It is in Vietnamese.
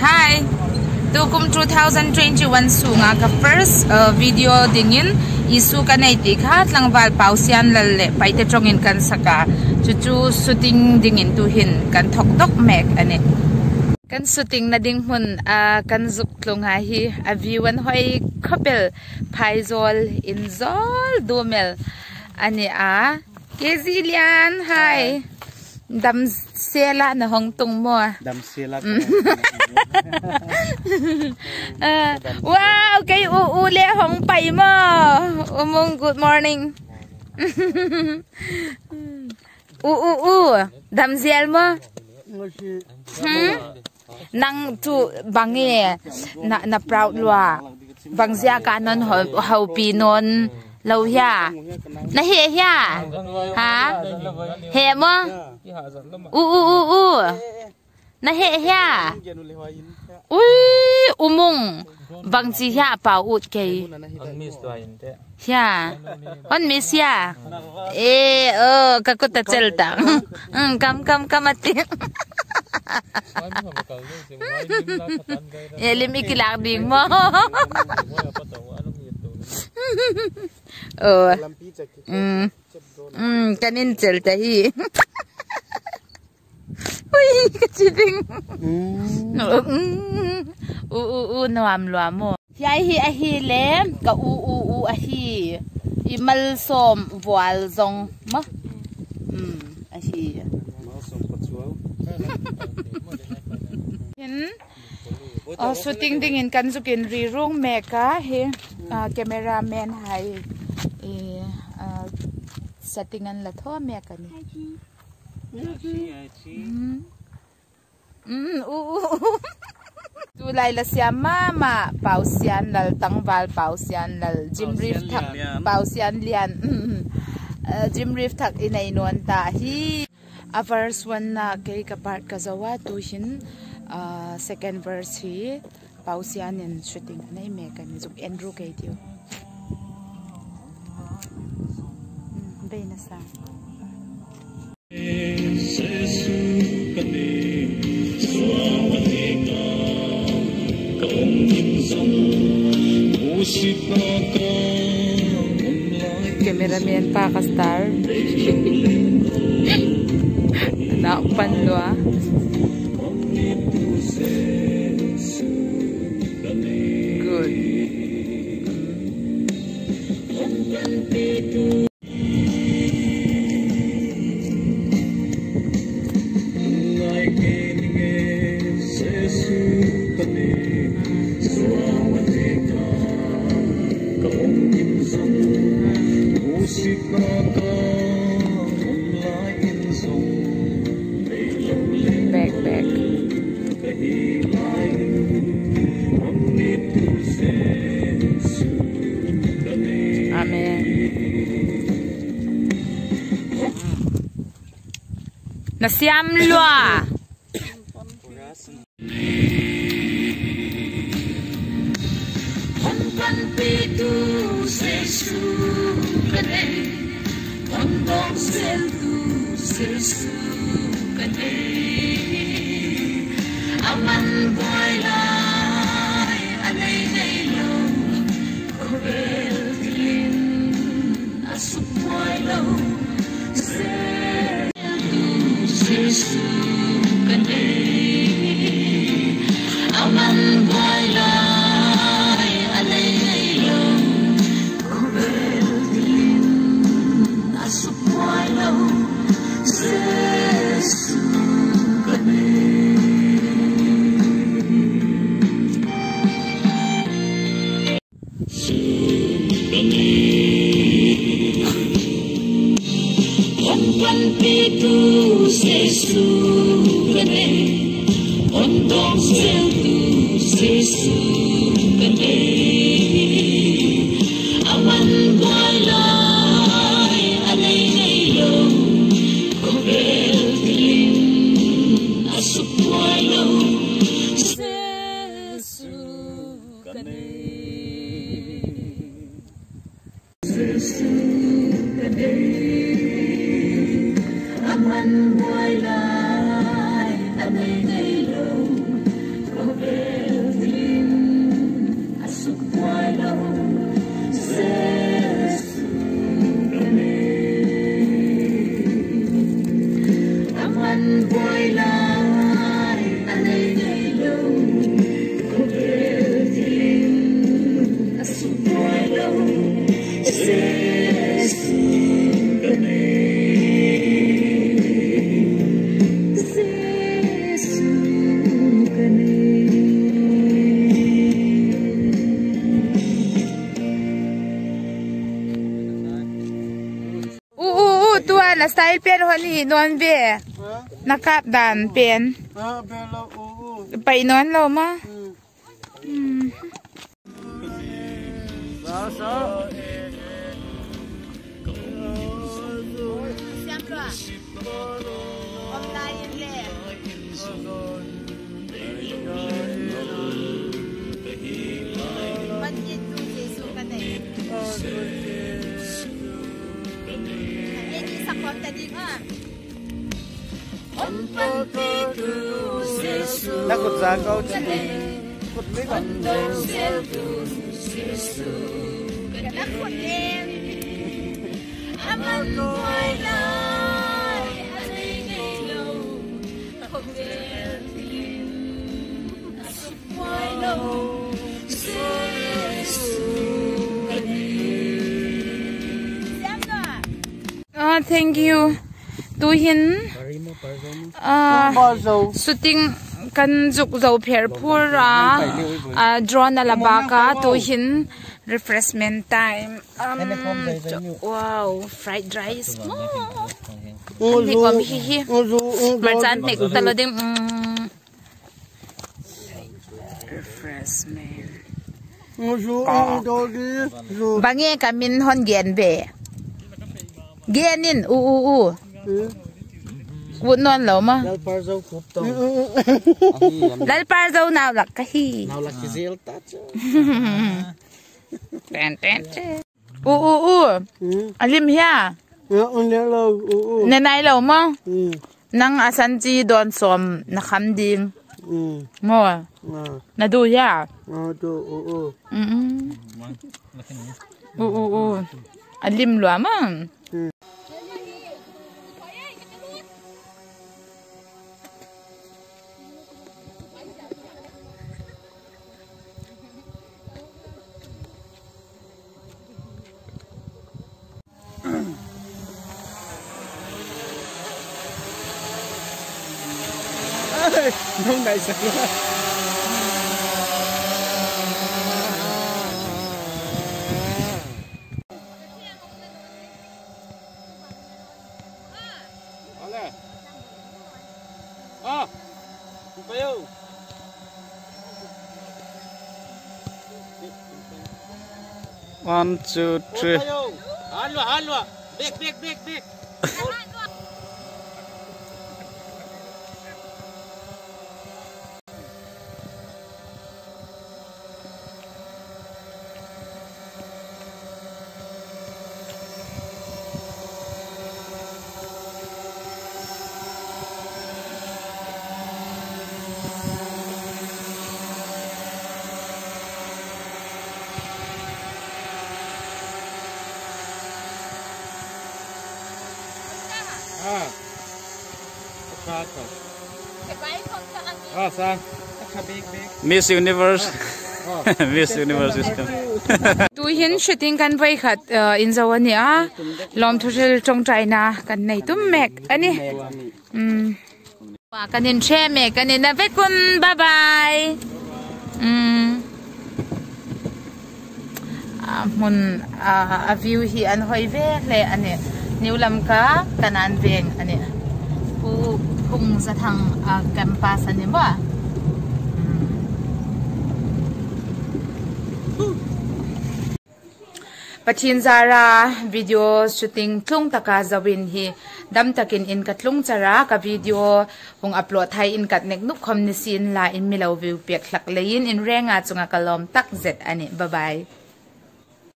Hi, Tukum 2021 sunga ka first video dingin Isu Kanei tikhat langwal pausian lalle paite trongin kan saka chuchu shooting dingin tu hin kan thok dok mek ane kan shooting na ding hun kan zuk tlunga hi aviwan hoi khopel phaizol inzol domel ane kezilian hi dam sela na hong tung mo dam sela wow kay ule hong pai mo umong good morning dam sel mo nang tu bangi na proud lua bangzia kanon hau pinon lâu ya na he ya ha he mo na he ya ui umung bang chi ya pa ut ke ya on miss ya ka ko ta chelta kam ati limi kilak ding mo kanin chelta hi ui kachiding noam loam mo hi hi le ka hi imal som voal zong mo hi shooting dingin kan zukin rirung meka he cameraman hai settingan la tho meka ni tu lai la siam mama pausian lal tangwal pausian lal jim reef thak pausian lian jim reef thak inai non ta hi a verse 1 na ke ka part ka zawa tu hin second verse hi pausian in shooting nai meka ni zuk andrew ke dio Benasa Jesu Kanei Swawanika Kaungin Song Musipaka cameraman pa ka star nakpan lo good back amen nasiam lua Jesu Kanei Ondong sel tu Jesu Kanei aman boy lai anay nay lo korel dilin asuk boy lo sel tu Jesu Kanei aman boy lai anay nay lo korel dilin asuk boy lo Jesu Kanei Pitu Jesu Kanei Ondong sel tu Jesu Kanei aman boy lai anay nay lo korel dilin asuk boy lo Jesu Kanei Jesu Kanei aman boy lai anay nay lo korel na style pen honi non be nakap dan pen pai non lo ma Takut zakau jadi kut ni kan. Oh, thank you. Tu hin shooting kan juk zo pher phura drone la baka tu hin refreshment time wow fried rice ni om hi marchan tek talo ding refreshment bange kamin hon gen be genin Would non lo ma. Dal parzo kup to. Dal parzo now lak kahi. Now lak kizil touch. Ten. Alim hiya. Ya unya lo. Nanay lo mo. Nang asanji don som nakhamding. Mo. Nadu ya. Do. Alim lo ma. Không đại sự. One, two, three. Halwa. Big. Miss Universe. Miss Universe is coming. Tu hin shooting kan vai khat in zawani a lom thurel tong China kan nei tum mek ani wa kanin che me kanin na vekun bye bye mun a view hi an hoi ve le ani niulam ka kanan veng ani pu khung sa thang campus ani ba Pachin zara video shooting tlung taka zawin hi dam takin in katlung chara ka video hung upload thai in kat nek nuk khom ni sin la in milo view pek thlak lein in renga chunga kalom tak zet ani bye bye